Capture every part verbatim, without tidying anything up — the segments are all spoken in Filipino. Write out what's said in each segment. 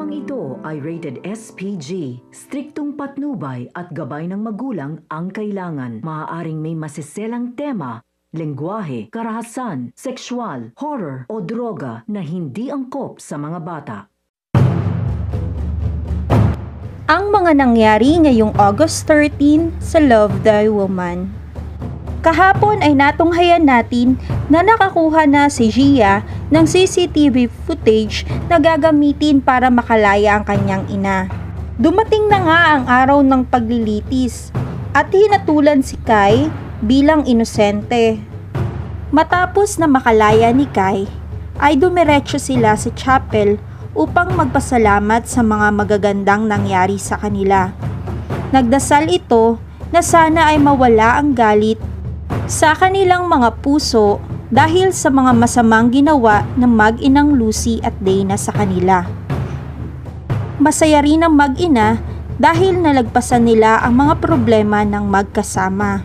Programang ito ay rated S P G. Striktong patnubay at gabay ng magulang ang kailangan. Maaaring may masiselang tema, lengguwahe, karahasan, sexual, horror o droga na hindi angkop sa mga bata. Ang mga nangyari ngayong August thirteen sa Love Thy Woman. Kahapon ay natunghayan natin na nakakuha na si Xian ng C C T V footage na gagamitin para makalaya ang kanyang ina. Dumating na nga ang araw ng paglilitis at hinatulan si Kai bilang inosente. Matapos na makalaya ni Kai, ay dumiretso sila sa chapel upang magpasalamat sa mga magagandang nangyari sa kanila. Nagdasal ito na sana ay mawala ang galit sa kanilang mga puso dahil sa mga masamang ginawa ng mag-inang Lucy at Dana sa kanila. Masaya rin ang mag-ina dahil nalagpasan nila ang mga problema ng magkasama.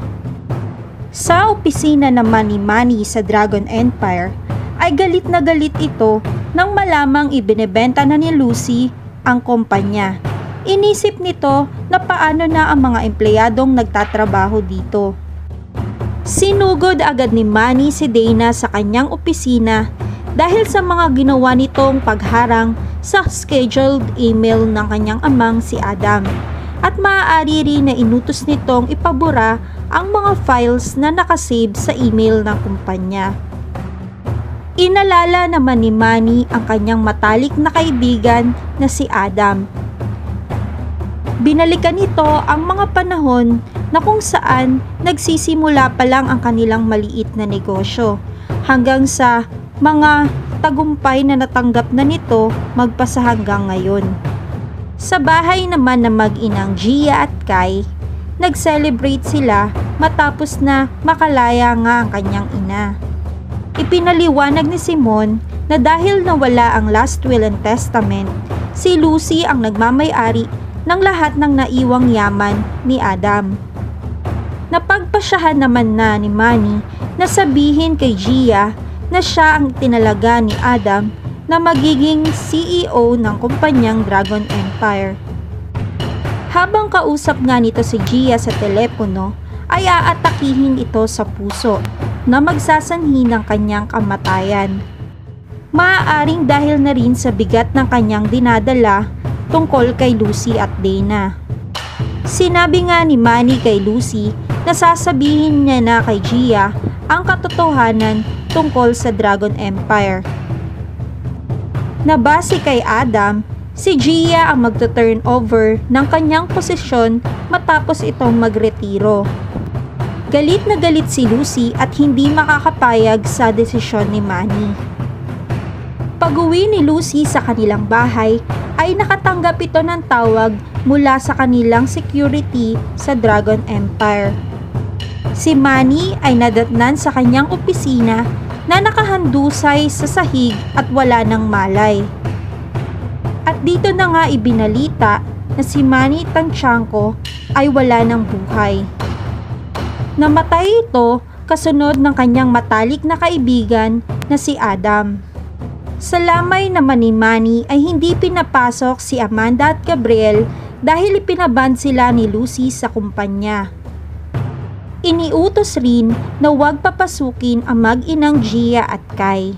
Sa opisina naman ni Manny sa Dragon Empire ay galit na galit ito nang malamang ibinebenta na ni Lucy ang kumpanya. Inisip nito na paano na ang mga empleyadong nagtatrabaho dito. Sinugod agad ni Manny si Dana sa kanyang opisina dahil sa mga ginawa nitong pagharang sa scheduled email ng kanyang amang si Adam, at maaari rin na inutos nitong ipabura ang mga files na nakasave sa email ng kumpanya. Inalala naman ni Manny ang kanyang matalik na kaibigan na si Adam. Binalikan nito ang mga panahon na kung saan nagsisimula pa lang ang kanilang maliit na negosyo hanggang sa mga tagumpay na natanggap na nito magpasa hanggang ngayon. Sa bahay naman na mag-inang Xian at Kai, nag-celebrate sila matapos na makalaya nga ang kanyang ina. Ipinaliwanag ni Simon na dahil nawala ang last will and testament, si Lucy ang nagmamay-ari ng lahat ng naiwang yaman ni Adam. Napagpasyahan naman na ni Manny na sabihin kay Xian na siya ang tinalaga ni Adam na magiging C E O ng kumpanyang Dragon Empire. Habang kausap nga nito si Xian sa telepono, ay aatakihin ito sa puso na magsasanhi ng kanyang kamatayan. Maaaring dahil na rin sa bigat ng kanyang dinadala tungkol kay Lucy at Dana. Sinabi nga ni Manny kay Lucy na sasabihin niya na kay Xian ang katotohanan tungkol sa Dragon Empire. Na base kay Adam, si Xian ang magto-turn over ng kanyang posisyon matapos itong magretiro. Galit na galit si Lucy at hindi makakapayag sa desisyon ni Manny. Pag-uwi ni Lucy sa kanilang bahay ay nakatanggap ito ng tawag mula sa kanilang security sa Dragon Empire. Si Manny ay nadatnan sa kanyang opisina na nakahandusay sa sahig at wala ng malay. At dito na nga ibinalita na si Manny Tanchanko ay wala ng buhay. Namatay ito kasunod ng kanyang matalik na kaibigan na si Adam. Sa lamay naman ni Manny ay hindi pinapasok si Amanda at Gabriel dahil ipinaban sila ni Lucy sa kumpanya. Iniutos rin na huwag papasukin ang mag-inang Xian at Kai.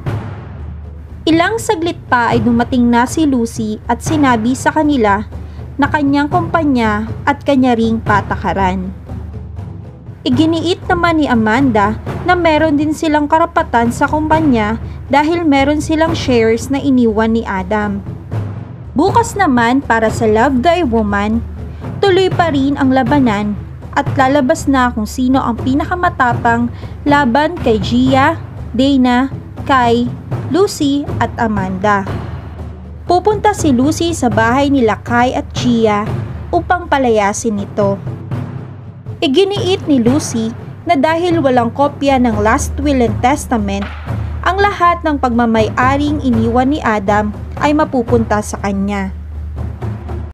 Ilang saglit pa ay dumating na si Lucy at sinabi sa kanila na kanyang kumpanya at kanya ring patakaran. Iginiit naman ni Amanda na meron din silang karapatan sa kumpanya dahil meron silang shares na iniwan ni Adam. Bukas naman para sa Love Thy Woman, tuloy pa rin ang labanan at lalabas na kung sino ang pinakamatapang laban kay Xian, Dana, Kai, Lucy at Amanda. Pupunta si Lucy sa bahay nila Kai at Xian upang palayasin ito. Iginiit ni Lucy na dahil walang kopya ng last will and testament, ang lahat ng pagmamay-aring iniwan ni Adam ay mapupunta sa kanya.